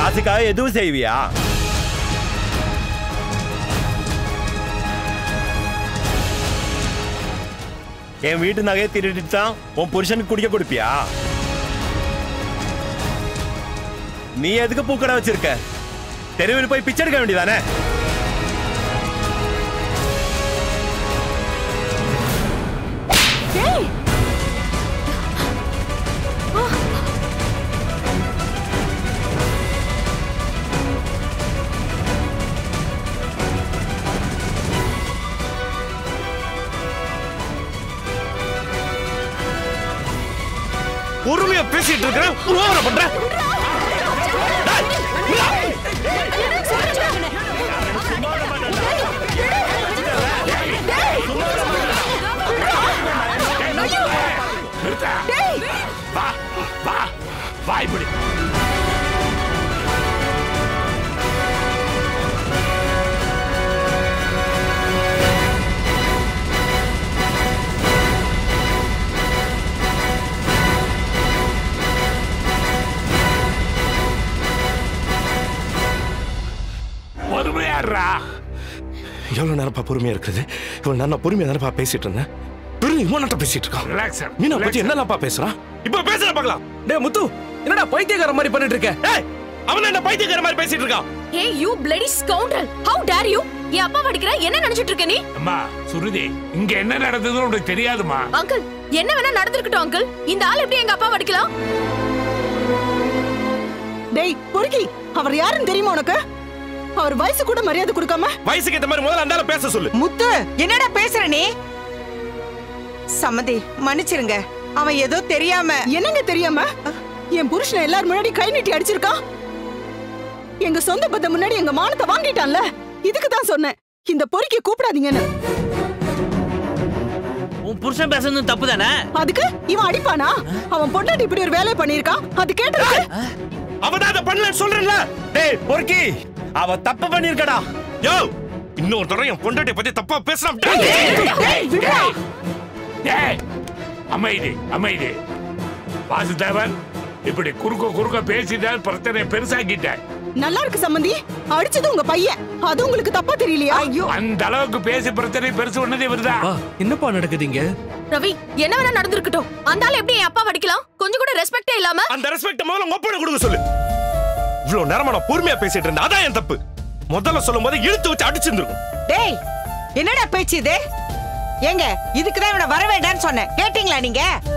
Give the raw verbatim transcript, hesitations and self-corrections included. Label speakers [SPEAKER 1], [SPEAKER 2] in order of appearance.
[SPEAKER 1] காசுக்காக எதுவும் செய்வியா? என் வீட்டு நகையை திருடிட்டு தான் உன் புருஷனுக்கு குடிக்க கொடுப்பியா? நீ எதுக்கு பூக்கடை வச்சிருக்க? தெருவில் போய் பிச்சை எடுக்க வேண்டியதானே? பொறுமையா பேசிட்டு இருக்கிறேன். உருவாக பண்றேன். வா வா வா இப்படி எவ்வளவு நேரப்பா பொறுமையா இருக்குது? இவ்வளவு நேரம் பொறுமையா தானப்பா பேசிட்டு இருந்தேன். இவன் பேசிட்டு இருக்கான். மீனா பத்தி என்னப்பா பேசுறான்? இப்ப பேசுற பார்க்கலாம்.
[SPEAKER 2] டேய் முத்து, என்னடா பைத்தியக்கார மாதிரி பண்ணிட்டு இருக்க?
[SPEAKER 1] ஏய், அவன் என்ன பைத்தியக்கார மாதிரி பேசிட்டு இருக்கான்?
[SPEAKER 3] Hey you bloody scoundrel, how dare you? என் அப்பா வடிக்கிற என்ன நினைச்சிட்டு இருக்க நீ?
[SPEAKER 4] அம்மா சுருதி, இங்க என்ன நடந்ததுன்னு உனக்கு தெரியாதுமா?
[SPEAKER 3] அங்கிள், என்ன வேணா நடந்துருக்கட்டும் அங்கிள். இந்த ஆள் எப்படி எங்க அப்பா வடிக்கலாம்?
[SPEAKER 5] டேய் பொறுக்கி, அவர் யாருன்னு தெரியுமா உனக்கு? அவர் வயசு கூட மரியாதை கொடுக்காம
[SPEAKER 1] வயசுக்கு ஏத்த மாதிரி முதல்ல அந்தால பேச சொல்லு.
[SPEAKER 6] முத்து, என்னடா பேசுற நீ? சம்மதி மன்னிச்சிருங்க, அவன் ஏதோ தெரியாம.
[SPEAKER 5] என்னங்க தெரியாம? என் புருஷன் எல்லாரும் முன்னாடி கை நீட்டி அடிச்சிருக்கான். எங்க சொந்த பத்த முன்னாடி எங்க மானத்தை வாங்கிட்டான்ல. இதுக்கு தான் சொன்னேன், இந்த பொறுக்கி கூப்பிடாதீங்கன்னு.
[SPEAKER 2] உன் புருஷன் பேசுறது தப்பு தானே?
[SPEAKER 5] அதுக்கு இவன் அடிப்பானா? அவன் பொண்டாட்டி இப்படி ஒரு வேலையை பண்ணிருக்கான், அது கேட்டது.
[SPEAKER 1] அவதான் அதை பண்ணலன்னு சொல்றேன்ல. டேய் பொறுக்கி, அவ தப்பு பண்ணிருக்கடா. யோ, இன்னொரு தடவை என் பொண்டாட்டிய பத்தி தப்பா பேசுறான்.
[SPEAKER 4] அமைதி அமைதி. வாசுதேவன், இப்படி குறுக்க குறுக்க பேசிட்டால் பிரச்சனை பெருசாக்கிட்ட.
[SPEAKER 5] நல்லா இருக்கு சம்பந்தி, அடிச்சது உங்க பையன், அது உங்களுக்கு தப்பா தெரியலையா?
[SPEAKER 4] அந்த அளவுக்கு பேசி பிரச்சனை பெருசு பண்ணதே வருதா?
[SPEAKER 2] என்னப்பா நடக்குதுங்க?
[SPEAKER 3] ரவி, என்ன வேணா நடந்துருக்கட்டும். அந்த ஆள் எப்படி என் அப்பா வடிக்கலாம்? கொஞ்சம் கூட ரெஸ்பெக்டே இல்லாம.
[SPEAKER 1] அந்த ரெஸ்பெக்ட் முதல்ல உங்க அப்பா கொடுக்க சொல்லு. இவ்வளவு நேரமா நான் பொறுமையா பேசிட்டு இருந்தேன், அதான் என் தப்பு. முதல்ல சொல்லும் போது இழுத்து வச்சு அடிச்சிருந்துருக்கும்.
[SPEAKER 6] டேய், என்னடா பேச்சு இது? ஏங்க, இதுக்குதான் இவனை வர வேண்டாம்னு சொன்னேன், கேட்டீங்களா நீங்க?